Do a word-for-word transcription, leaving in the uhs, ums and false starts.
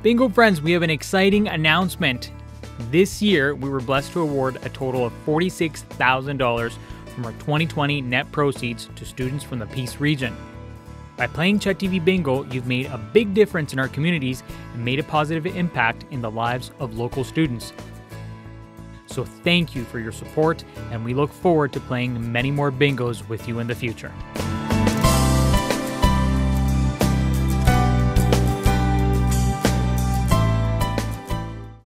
Bingo friends, we have an exciting announcement. This year, we were blessed to award a total of forty-six thousand dollars from our twenty twenty net proceeds to students from the Peace region. By playing CHET T V Bingo, you've made a big difference in our communities and made a positive impact in the lives of local students. So thank you for your support, and we look forward to playing many more bingos with you in the future.